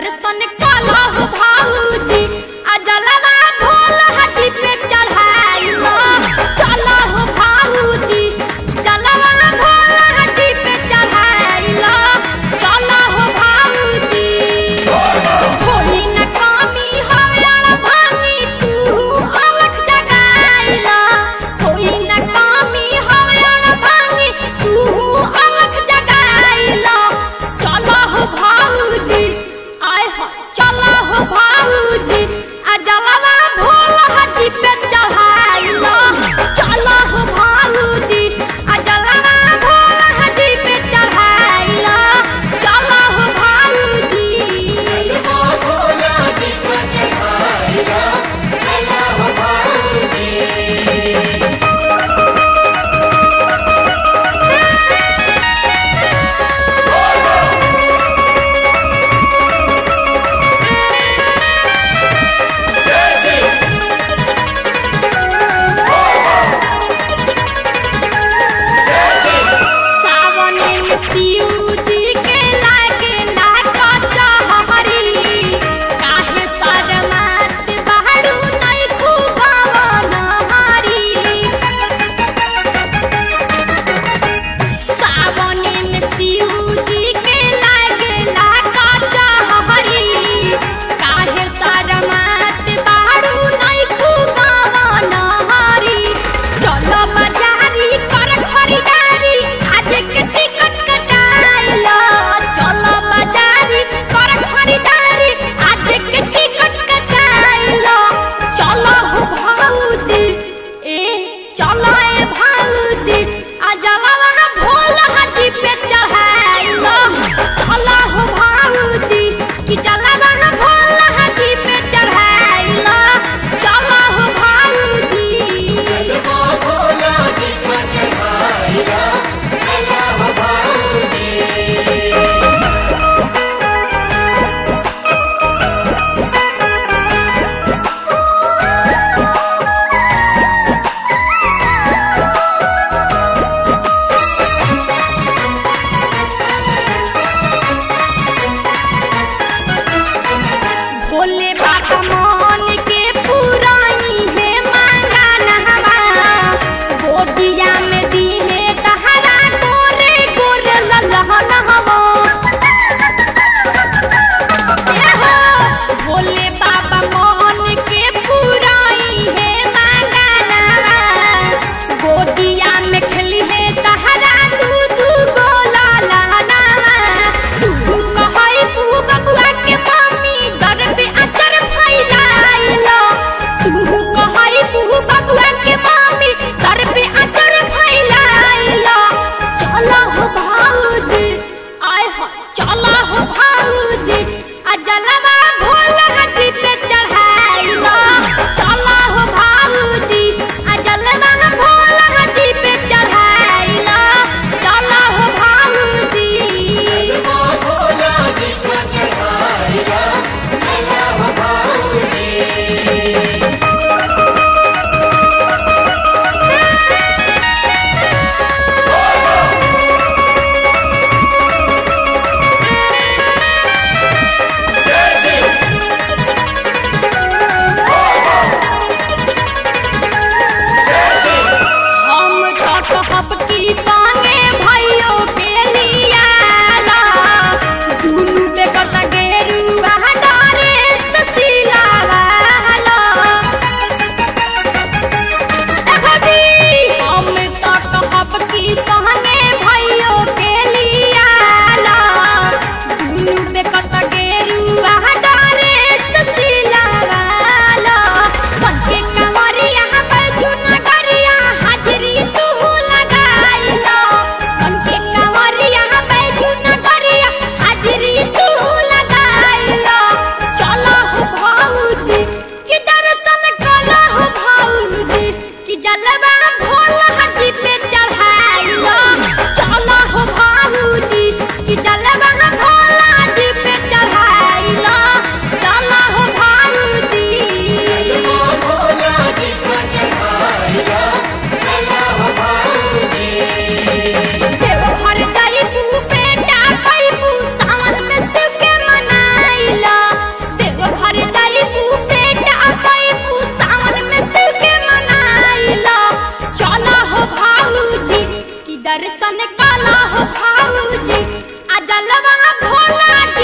दर्शन काला हो भाऊजी आ जलवा भोल हाजी पे चढ़ाइलो चला हो भाऊजी जलवा भोल हाजी पे चढ़ाइलो चला हो भाऊजी होई न कामी हवयाल भांगी तू अलख जगाइलो होई न कामी हवयाल भांगी तू अलख जगाइलो चला हो भाऊजी आय हो चला हो भाऊजी आ जलवा भोल हाजी पे चढ़ाइलो चला हो भाऊजी आ जलवा भोल हाजी पे चढ़ाइलो चला हो भाऊजी जलवा भोल हाजी पे चढ़ाइलो चला हो भाऊजी। सावन में शिव जी के लागे लाका चहरी काहे शरमत बहरू नहीं खुबावन हारी सावन में शिव जी के लागे लाका चहरी काहे शरमत बहरू नहीं खुबावन हारी चलो बाजारी कर खरीदारी आज के टिकट कटाइलो चलो बाजारी कर खरीदारी आज के टिकट कटाइलो चलो हो भाऊजी ए चलो ए भाऊजी आ जलवा भोल हाजी पे चढ़ाइलो चलो हो भाऊजी कि जलवा भोल हाजी पे चढ़ाइलो चलो हो भाऊजी जलवा भोल हाजी पे चढ़ाइलो चला हो भाऊजी। दर्शन काला हो भाऊजी आ जलवा भोला जी